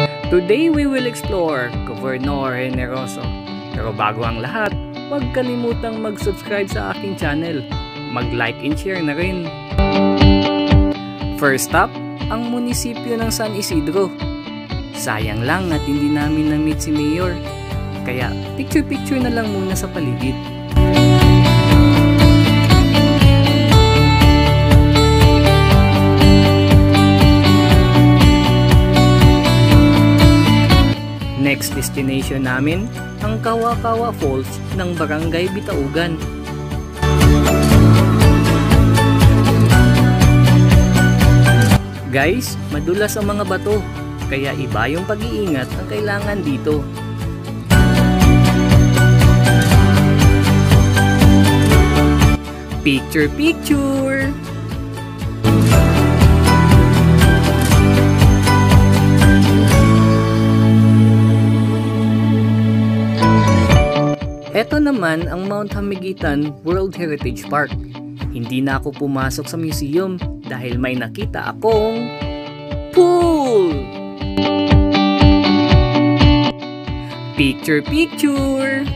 Today we will explore Gobernador Generoso. Pero bago ang lahat, huwag kalimutang mag-subscribe sa aking channel. Mag-like and share na rin. First stop, ang munisipyo ng San Isidro. Sayang lang at hindi namin na-meet si Mayor. Kaya picture-picture na lang muna sa paligid. Next destination namin, ang Kawa-Kawa Falls ng Barangay Bitaugan. Guys, madulas ang mga bato, kaya iba yung pag-iingat ang kailangan dito. Picture picture! Ito naman ang Mount Hamiguitan World Heritage Park. Hindi na ako pumasok sa museum dahil may nakita akong pool! Picture picture!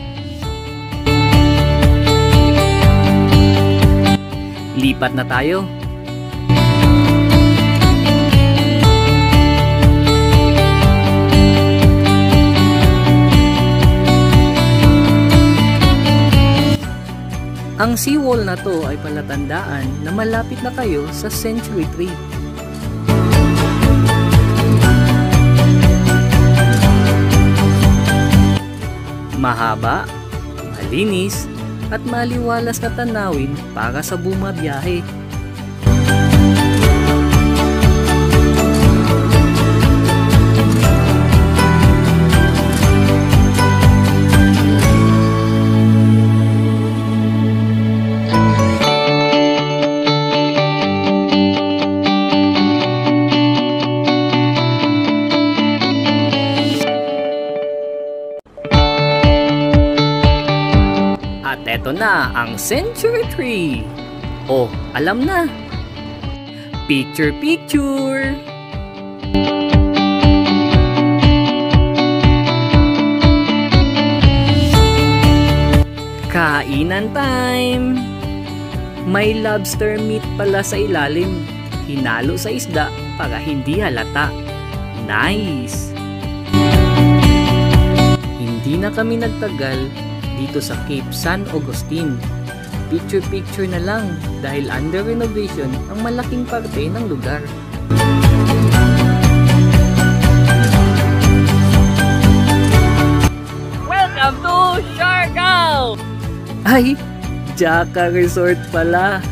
Lipat na tayo. Ang seawall na to ay palatandaan na malapit na kayo sa Century Tree. Mahaba, malinis, at maliwalas na tanawin para sa bumabiyahe. At eto na ang Century Tree. Oh, alam na. Picture picture. Kainan time. May lobster meat pala sa ilalim. Hinalo sa isda para hindi halata. Nice. Hindi na kami nagtagal dito sa Cape San Agustin. Picture-picture na lang dahil under renovation ang malaking parte ng lugar. Welcome to Siargao! Ay, Jaka Resort pala.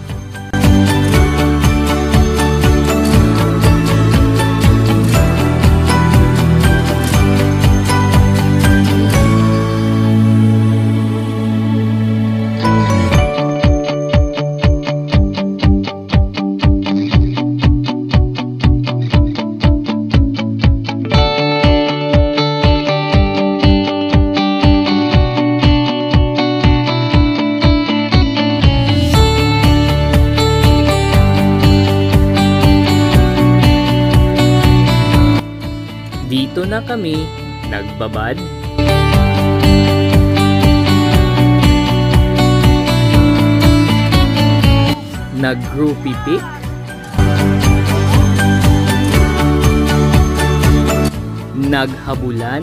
Dito na kami nagbabad, nag-groupie pic, naghabulan,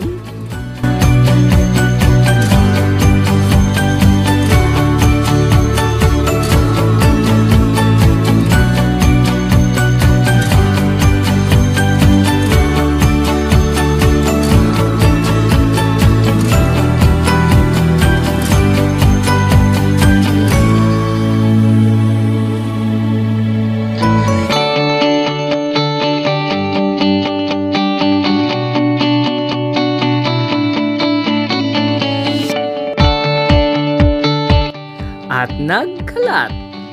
at nagkalat.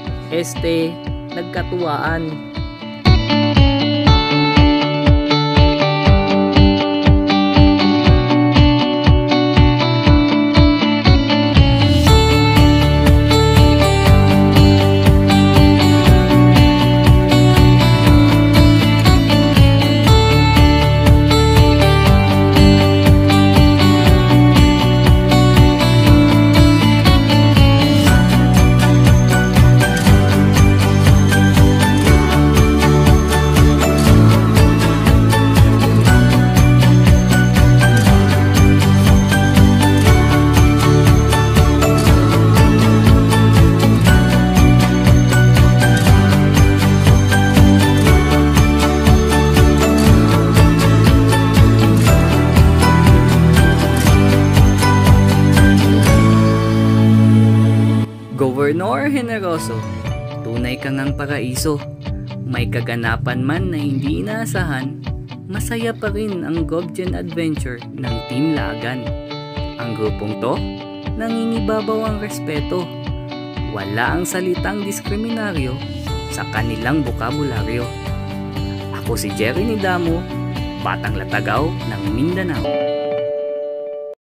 Nagkatuwaan. generoso, tunay kang ang paraiso. May kaganapan man na hindi inaasahan, masaya pa rin ang GovGen Adventure ng Team Lagan. Ang grupong to, nangingibabaw ang respeto. Wala ang salitang diskriminaryo sa kanilang bokabularyo. Ako si Jerry Nidamo, Batang Latagaw ng Mindanao.